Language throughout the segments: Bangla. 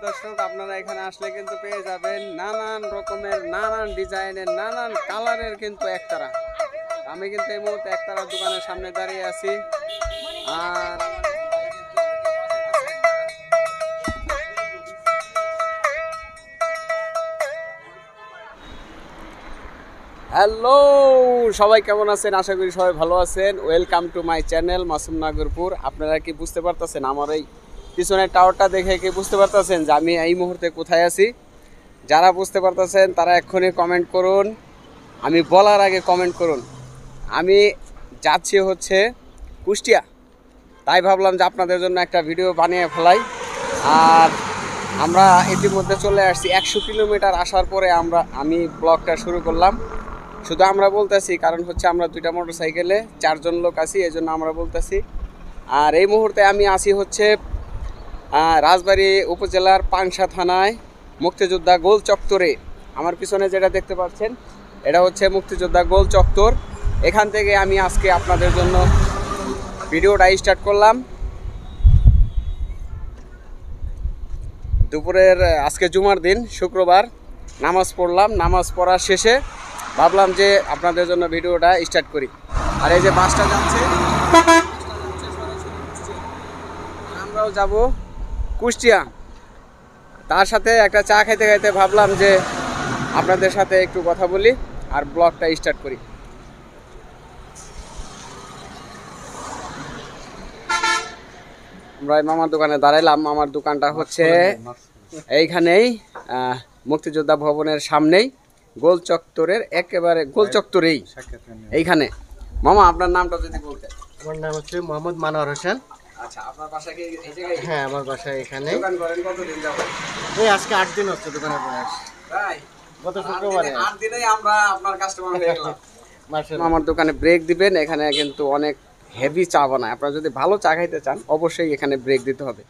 দর্শক, আপনারা এখানে আসলে কিন্তু পেয়ে যাবেন নানান রকমের, নানান ডিজাইনের, নানান কালারের কিন্তু একতারা। আমি কিন্তু এই মুহূর্তে একতারা দোকানের সামনে দাঁড়িয়ে আছি। আর হ্যালো, সবাই কেমন আছেন? আশা করি সবাই ভালো আছেন। Welcome to my channel Masum Nagarpur. আপনারা কি বুঝতে পারতেছেন আমার এই পিছনের টাওয়ারটা দেখে কি বুঝতে পারতেছেন যে আমি এই মুহূর্তে কোথায় আছি? যারা বুঝতে পারতেছেন তারা এক্ষুনি কমেন্ট করুন, আমি বলার আগে কমেন্ট করুন। আমি যাচ্ছি হচ্ছে কুষ্টিয়া, তাই ভাবলাম যে আপনাদের জন্য একটা ভিডিও বানিয়ে ফেলাই। আর আমরা ইতিমধ্যে চলে আসছি 100 কিলোমিটার আসার পরে আমি ব্লগটা শুরু করলাম। শুধু আমরা বলতেছি কারণ হচ্ছে আমরা দুইটা মোটরসাইকেলে 4 জন লোক আছি, এই জন্য আমরা বলতেছি। আর এই মুহূর্তে আমি আসি হচ্ছে রাজবাড়ী উপজেলার পাংশা থানায় মুক্তিযোদ্ধা গোল চত্বরে। আমার পিছনে যেটা দেখতে পাচ্ছেন এটা হচ্ছে মুক্তিযোদ্ধা গোল চত্বর। এখান থেকে আমি আজকে আপনাদের জন্য ভিডিওটা স্টার্ট করলাম। দুপুরের আজকে জুমার দিন, শুক্রবার, নামাজ পড়লাম। নামাজ পড়ার শেষে ভাবলাম যে আপনাদের জন্য ভিডিওটা স্টার্ট করি। আর এই যে বাসটা যাচ্ছে, আমরাও যাব কুষ্টিয়া। তার সাথে একটা চা খাইতে খাইতে ভাবলাম যে আপনাদের সাথে একটু কথা বলি আর ব্লগটা স্টার্ট করি। আমরা মামার দোকানে দাঁড়াইলাম। মামার দোকানটা হচ্ছে এইখানেই, মুক্তিযোদ্ধা ভবনের সামনেই, গোল চত্বরের একেবারে গোল চত্বরেই এইখানে। মামা, আপনার নামটা যদি বলতেন। আমার নাম হচ্ছে মোহাম্মদ মানোয়ার হোসেন। আচ্ছা, আপনার বাসা কি এই জায়গায়? হ্যাঁ, আমার বাসা এখানে। দোকান করেন কতদিন যাবত? এই আজকে 8 দিন হচ্ছে দোকানের বয়স। তাই? গত শুক্রবারে 8 দিনেই আমরা আপনার কাস্টমার হয়ে গেলাম। মাশাআল্লাহ। আমার দোকানে ব্রেক দিবেন, এখানে কিন্তু অনেক হেভি চা বানায়। আপনারা যদি ভালো চা খাইতে চান অবশ্যই এখানে ব্রেক দিতে হবে।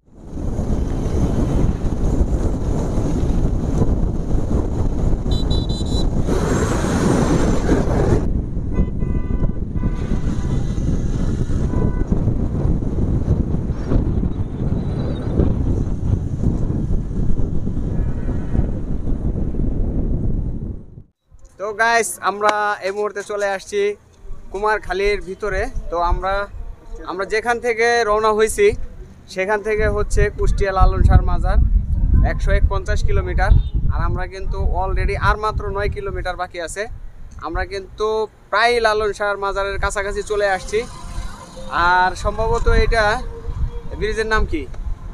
তো গাইস, আমরা এই মুহূর্তে চলে আসছি কুমারখালীর ভিতরে। তো আমরা যেখান থেকে রওনা হয়েছি সেখান থেকে হচ্ছে কুষ্টিয়া লালন শাহ মাজার 151 কিলোমিটার। আর আমরা কিন্তু অলরেডি আর মাত্র 9 কিলোমিটার বাকি আছে। আমরা কিন্তু প্রায় লালন শাহ মাজারের কাছাকাছি চলে আসছি। আর সম্ভবত এটা ব্রিজের নাম কি?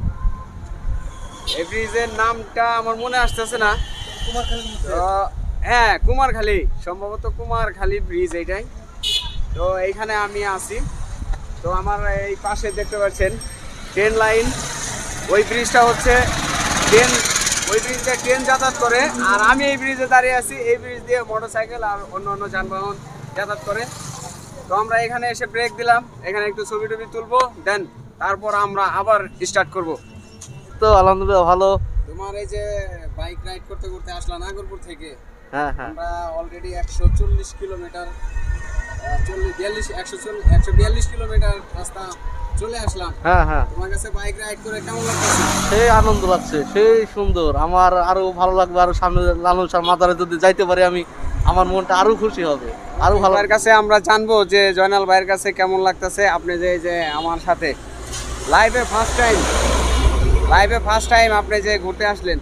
এই ব্রিজের নামটা আমার মনে আসতেছে না। হ্যাঁ, কুমারখালী, সম্ভবত কুমারখালী ব্রিজ এইটাই। তো এইখানে আমি আছি। তো আমার এই পাশে দেখতে পাচ্ছেন ট্রেন লাইন। ওই ব্রিজটা হচ্ছে ট্রেন, ওই ব্রিজটা ট্রেন যাতায়াত করে। আর আমি এই ব্রিজে দাঁড়িয়ে আছি। এই ব্রিজ দিয়ে মোটরসাইকেল আর অন্য যানবাহন যাতায়াত করে। তো আমরা এখানে এসে ব্রেক দিলাম, এখানে একটু ছবি টবি তুলবো, দেন তারপর আমরা আবার স্টার্ট করব। তো আলহামদুলিল্লাহ ভালো। তোমার এই যে বাইক রাইড করতে করতে আসলাম নাগরপুর থেকে। হ্যাঁ হ্যাঁ, আমরা অলরেডি 140 কিলোমিটার, 142 কিলোমিটার রাস্তা চলে আসলাম। হ্যাঁ হ্যাঁ, তোমার কাছে বাইক রাইড করে কেমন লাগছে? সেই আনন্দ লাগছে, সেই সুন্দর। আমার আরো ভালো লাগবে, আরো সামনে লালন শাহ মাজারে যদি যাইতে পারি আমি, আমার মনটা আরো খুশি হবে, আরো ভালো। ভাইয়ের কাছে আমরা জানবো যে জয়নাল ভাইয়ের কাছে কেমন লাগতেছে। আপনি যে আমার সাথে লাইভে ফার্স্ট টাইম আপনি যে ঘুরতে আসলেন,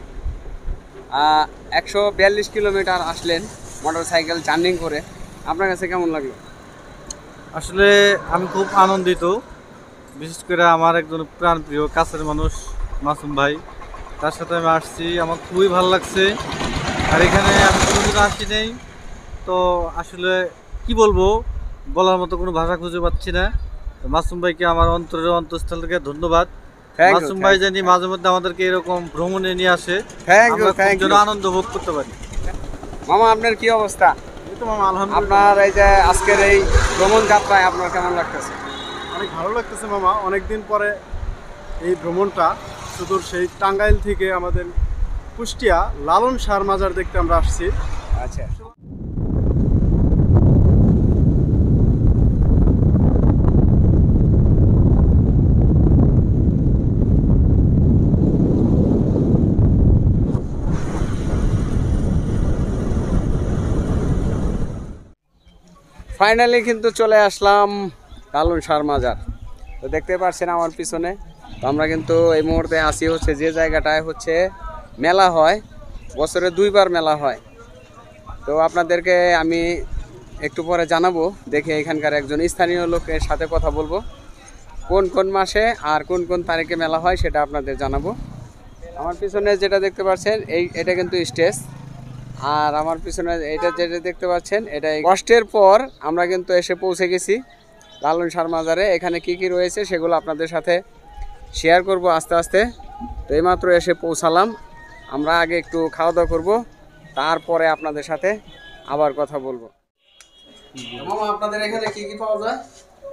142 কিলোমিটার আসলেন মোটর সাইকেল জার্নিং করে, আপনার কাছে কেমন লাগলো? আসলে আমি খুব আনন্দিত। বিশেষ করে আমার একজন প্রাণপ্রিয় কাছের মানুষ মাসুম ভাই, তার সাথে আমি আসছি, আমার খুবই ভালো লাগছে। আর এখানে আমি কোনোদিন আসি নেই, তো আসলে কি বলবো, বলার মতো কোনো ভাষা খুঁজে পাচ্ছি না। তো মাসুম ভাইকে আমার অন্তরের অন্তঃস্থল থেকে ধন্যবাদ। মাসুম ভাই জানি মাঝে মধ্যে আমাদেরকে এরকম ভ্রমণে নিয়ে আসে, আমরা খুব যেন আনন্দ ভোগ করতে পারি। মামা, আপনার কি অবস্থা? আপনার এই যে আজকের এই ভ্রমণ যাত্রায় আপনার কেমন লাগতেছে? অনেক ভালো লাগতেছে মামা। অনেকদিন পরে এই ভ্রমণটা সুদূর সেই টাঙ্গাইল থেকে আমাদের কুষ্টিয়া লালন শাহ মাজার দেখতে আমরা আসছি। আচ্ছা, ফাইনালি কিন্তু চলে আসলাম লালন শাহর মাজার। তো দেখতে পাচ্ছেন আমার পিছনে, তো আমরা কিন্তু এই মুহূর্তে আসি হচ্ছে যে জায়গাটায় হচ্ছে মেলা হয়, বছরে 2বার মেলা হয়। তো আপনাদেরকে আমি একটু পরে জানাবো, দেখে এখানকার একজন স্থানীয় লোকের সাথে কথা বলবো, কোন কোন মাসে আর কোন কোন তারিখে মেলা হয় সেটা আপনাদের জানাবো। আমার পিছনে যেটা দেখতে পাচ্ছেন এটা কিন্তু স্টেজ, আর আমার পিছনে এটা যেটা দেখতে পাচ্ছেন এটা কষ্টের পর আমরা কিন্তু এসে পৌঁছে গেছি লালন শাহর মাজারে। এখানে কি কি রয়েছে সেগুলো আপনাদের সাথে শেয়ার করব আস্তে আস্তে। তো এইমাত্র এসে পৌঁছালাম, আমরা আগে একটু খাওয়া দাওয়া করবো, তারপরে আপনাদের সাথে আবার কথা বলবো। মামা, আপনাদের এখানে কি কি পাওয়া যায়?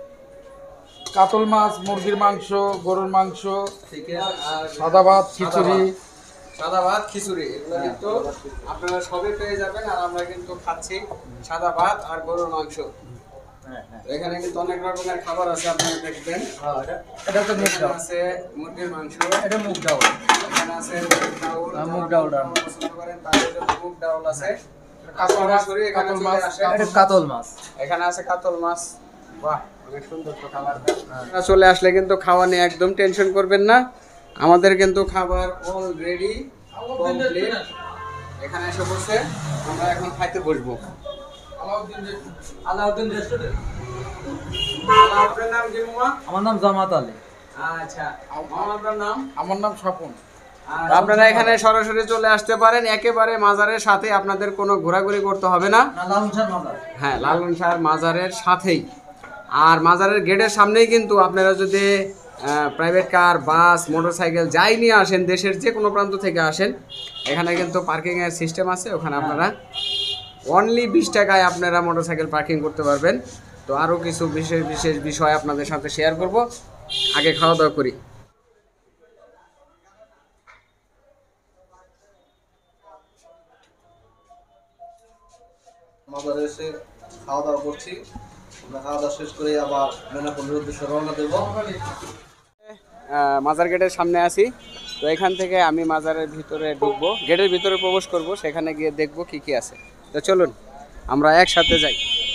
কাতল মাছ, মুরগির মাংস, গরুর মাংস, সাদা ভাত, খিচুড়ি। সাদা ভাত, খিচুড়ি এগুলো কিন্তু আপনারা সবই পেয়ে যাবেন। আর আমরা কিন্তু খাচ্ছি সাদা ভাত আর গরুর মাংস। তো এখানে কিন্তু অনেক রকমের খাবার আছে, আপনারা দেখবেন। এটা তো মুগ ডাউল, আছে মুরগির মাংস, এটা মুগ ডাউল, এখানে আছে মুগ ডাউল, মুগ ডাউল পছন্দ করেন তাদের জন্য মুগ ডাউল আছে। কাতল মাছ, এখানে চলে আসে। এটা কাতল মাছ। এখানে আছে কাতল মাছ। বাহ, অনেক সুন্দর তো খাবার। চলে আসলে কিন্তু খাওয়া নিয়ে একদম টেনশন করবেন না, আমাদের কিন্তু খাবার অলরেডি কমপ্লিট। এখানে এসে বসে আমরা এখন খাইতে বসবো। আলাউদ্দিন রেস্টুরেন্ট। আপনার নাম কি মামা? আমার নাম জামাত আলী। আচ্ছা, আপনার নাম? আমার নাম স্বপন। আপনারা এখানে সরাসরি চলে আসতে পারেন, একেবারে মাজারের সাথে, আপনাদের কোনো ঘোরাঘুরি করতে হবে না। লালন শাহ মাজার। হ্যাঁ, লালন শাহর মাজারের সাথেই। আর মাজারের গেটের সামনেই কিন্তু আপনারা যদি প্রাইভেট কার, বাস, মোটরসাইকেল যাই নিয়ে আসেন, দেশের যে কোনো প্রান্ত থেকে আসেন, এখানে কিন্তু পার্কিংয়ের সিস্টেম আছে। ওখানে আপনারা অনলি 20 টাকায় আপনারা মোটরসাইকেল পার্কিং করতে পারবেন। তো আরও কিছু বিশেষ বিশেষ বিষয় আপনাদের সাথে শেয়ার করব, আগে খাওয়া দাওয়া করি। মাজারে এসে খাওয়া দাওয়া করছি। আমরা খাওয়া দাওয়া শেষ করে আবার মেনাপল্লির উদ্দেশ্যে রওনা দেব। মাজার গেটের সামনে আছি। তো এখান থেকে আমি মাজারের ভিতরে ঢুকবো, গেটের ভিতরে প্রবেশ করব, সেখানে গিয়ে দেখবো কি কি আছে। তো চলুন আমরা একসাথে যাই।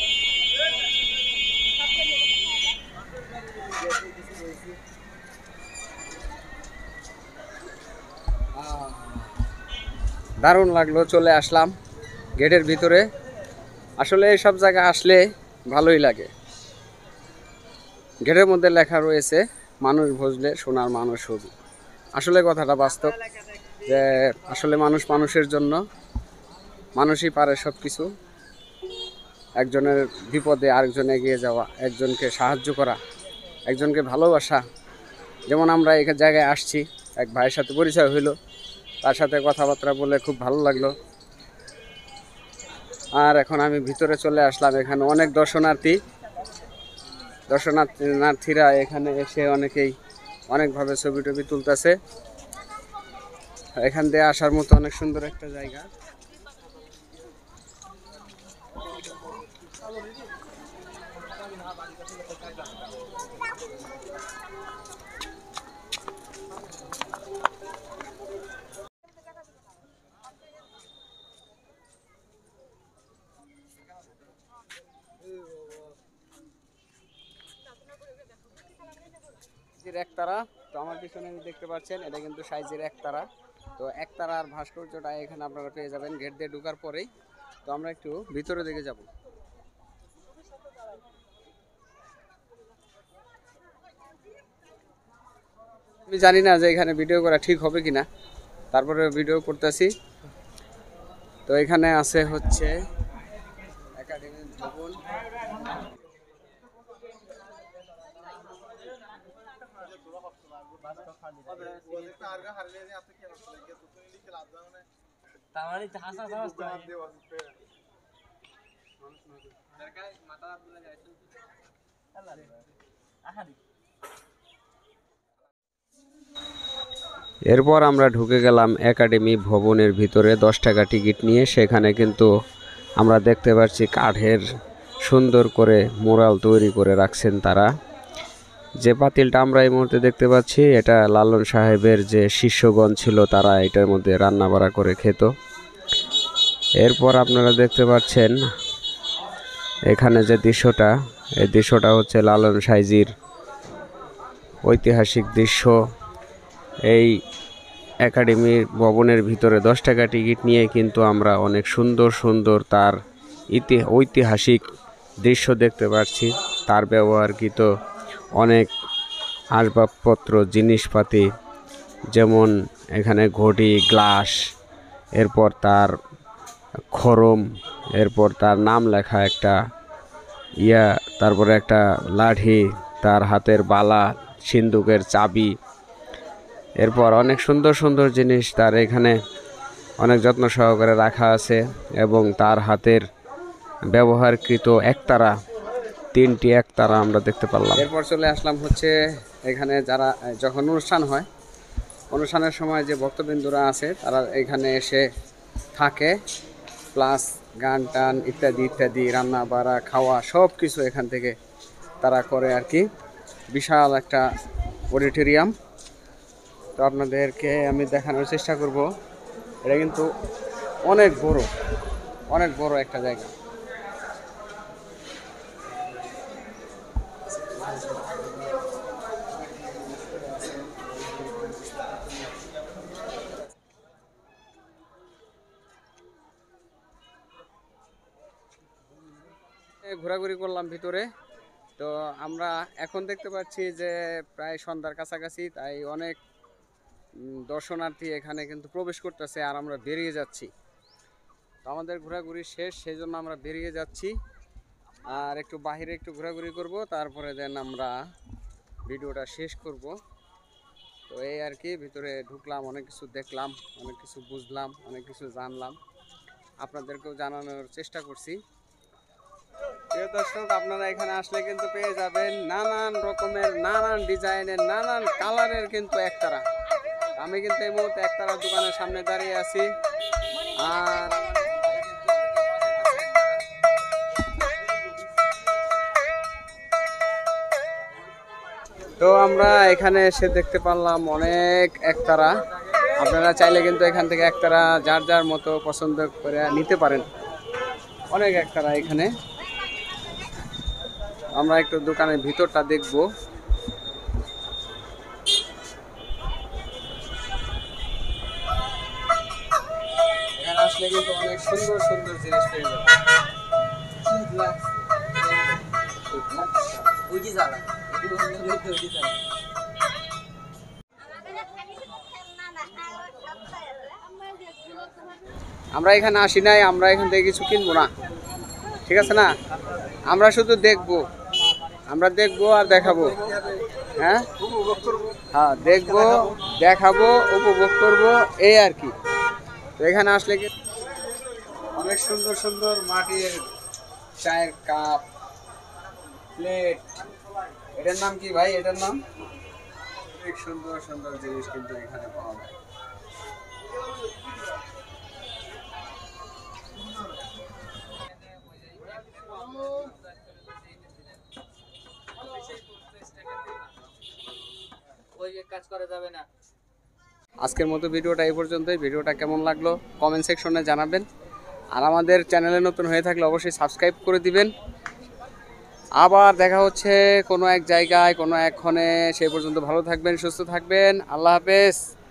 দারুণ লাগলো, চলে আসলাম গেটের ভিতরে। আসলে এসব জায়গা আসলে ভালোই লাগে। গেটের মধ্যে লেখা রয়েছে মানুষ ভজলে সোনার মানুষ হবি। আসলে কথাটা বাস্তব, যে আসলে মানুষ মানুষের জন্য, মানুষই পারে সব কিছু। একজনের বিপদে আরেকজন এগিয়ে যাওয়া, একজনকে সাহায্য করা, একজনকে ভালোবাসা। যেমন আমরা এই জায়গায় আসছি, এক ভাইয়ের সাথে পরিচয় হইলো, তার সাথে কথাবার্তা বলে খুব ভালো লাগলো। আর এখন আমি ভিতরে চলে আসলাম। এখানে অনেক দর্শনার্থীরা এখানে এসে অনেকেই অনেকভাবে ছবি টবি তুলতেছে। এখান দিয়ে আসার মতো অনেক সুন্দর একটা জায়গা। একতারা, তো আমার পিছনে দেখতে পাচ্ছেন এটা কিন্তু সাইজের একতারা। তো একতারার ভাস্কর্যটা এখানে আপনারা পেয়ে যাবেন গেট দিয়ে ঢোকার পরেই। তো আমরা একটু ভিতরে দিকে যাব। আমি জানি না যে এখানে ভিডিও করা ঠিক হবে কিনা, তারপরে ভিডিও করতেছি। তো এখানে আছে হচ্ছে একাডেমি ভবন। এরপর আমরা ঢুকে গেলাম একাডেমি ভবনের ভিতরে 10 টাকা টিকিট নিয়ে। সেখানে কিন্তু আমরা দেখতে পাচ্ছি কাঠের সুন্দর করে মোরাল তৈরি করে রাখছেন তারা। যে পাতিলটা আমরা এই মুহূর্তে দেখতে পাচ্ছি, এটা লালন সাহেবের যে শিষ্যগণ ছিল তারা এটার মধ্যে রান্না বাড়া করে খেত। এরপর আপনারা দেখতে পাচ্ছেন এখানে যে দৃশ্যটা, এই দৃশ্যটা হচ্ছে লালন সাইজির ঐতিহাসিক দৃশ্য। এই একাডেমির ভবনের ভিতরে 10 টাকা টিকিট নিয়ে কিন্তু আমরা অনেক সুন্দর সুন্দর তার ঐতিহাসিক দৃশ্য দেখতে পাচ্ছি। তার ব্যবহারকৃত অনেক আসবাবপত্র, জিনিসপাতি, যেমন এখানে ঘটি, গ্লাস, এরপর তার খড়ম, এরপর তার নাম লেখা একটা তারপরে একটা লাঠি, তার হাতের বালা, সিন্দুকের চাবি, এরপর অনেক সুন্দর সুন্দর জিনিস তার এখানে অনেক যত্ন সহকারে রাখা আছে। এবং তার হাতের ব্যবহারকৃত একতারা, 3টি একতারা আমরা দেখতে পারলাম। এরপর চলে আসলাম হচ্ছে এখানে যারা যখন অনুষ্ঠান হয়, অনুষ্ঠানের সময় যে ভক্তবৃন্দরা আছে তারা এখানে এসে থাকে, প্লাস গান টান ইত্যাদি ইত্যাদি, রান্না বাড়া, খাওয়া সব কিছু এখান থেকে তারা করে আর কি। বিশাল একটা অডিটোরিয়াম। তো আপনাদেরকে আমি দেখানোর চেষ্টা করব। এটা কিন্তু অনেক বড় একটা জায়গা। ঘোরাঘুরি করলাম ভিতরে। তো আমরা এখন দেখতে পাচ্ছি যে প্রায় সন্ধ্যার কাছাকাছি, তাই অনেক দর্শনার্থী এখানে কিন্তু প্রবেশ করতেছে আর আমরা বেরিয়ে যাচ্ছি। তো আমাদের ঘোরাঘুরি শেষ, সেই জন্য আমরা বেরিয়ে যাচ্ছি আর একটু বাহিরে একটু ঘোরাঘুরি করব, তারপরে দেন আমরা ভিডিওটা শেষ করব। তো এই আর কি, ভিতরে ঢুকলাম, অনেক কিছু দেখলাম, অনেক কিছু বুঝলাম, অনেক কিছু জানলাম, আপনাদেরকেও জানানোর চেষ্টা করছি। প্রিয় দর্শক, আপনারা এখানে আসলে কিন্তু পেয়ে যাবেন নানান রকমের, নানান ডিজাইনের, নানান কালারের কিন্তু একতারা। আমি কিন্তু এই মুহূর্তে একতারা দোকানের সামনে দাঁড়িয়ে আছি। আর তো আমরা এখানে এসে দেখতে পারলাম অনেক একতারা। আপনারা চাইলে কিন্তু এখান থেকে একতারা যার যার মতো পছন্দ করে নিতে পারেন। অনেক একতারা এখানে। আমরা একটু দোকানের ভিতরটা দেখব। এখানে আসলে কিন্তু অনেক সুন্দর সুন্দর জিনিস পেয়ে যাবে। আমরা এখানে আসি নাই, আমরা এখান থেকে কিছু কিনবো না, ঠিক আছে না? আমরা শুধু দেখবো, আমরা দেখবো আর দেখাবো। হ্যাঁ, দেখবো, দেখাবো, উপভোগ করবো, এই আর কি। তো এখানে আসলে কি অনেক সুন্দর সুন্দর মাটির চায়ের কাপ, প্লেট। এটার নাম কি ভাই? এটার নাম অনেক সুন্দর সুন্দর জিনিস কিন্তু এখানে পাওয়া যায়। আজকের মতো ভিডিওটা এই পর্যন্তই। ভিডিওটা কেমন লাগলো কমেন্ট সেকশনে জানাবেন। আর আমাদের চ্যানেলে নতুন হয়ে থাকলে অবশ্যই সাবস্ক্রাইব করে দিবেন। আবার দেখা হচ্ছে কোনো এক জায়গায়, কোনো এক ক্ষণে। সেই পর্যন্ত ভালো থাকবেন, সুস্থ থাকবেন। আল্লাহ হাফেজ।